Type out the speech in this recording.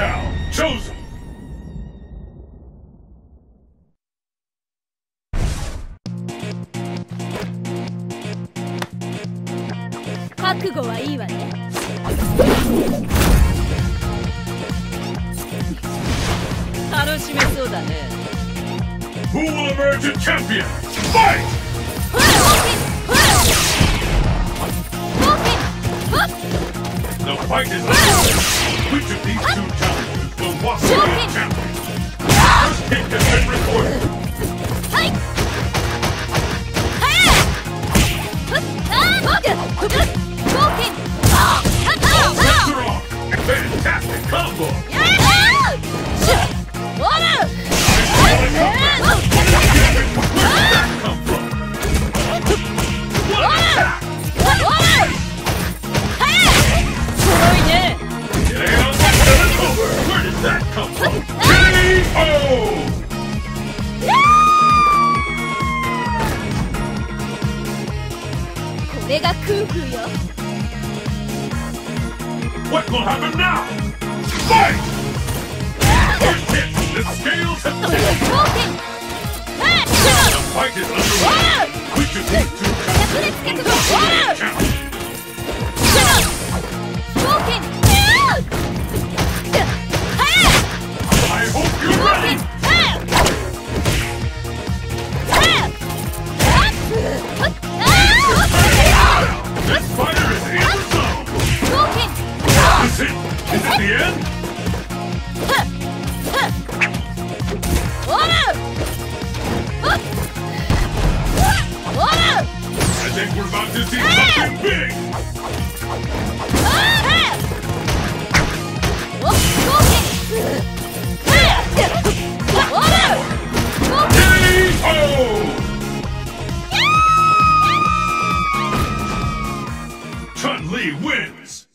Locale chosen. 覚悟はいいわね。楽しめそうだね。 Who will emerge a champion? Fight! The fight is underway. Which of these two challengers will walk away as champion? First hit has been recorded. Sets her off. Fantastic combo. Where did that come from? K.O. これが空空よ。 What will happen now? Fight! First hit, the scales have tipped. The fight is underway. Which of these two champions will walk away as champion? I hope you're ready! This fighter is in the zone! Is it the end? I think we're about to see something big! Chun-Li wins!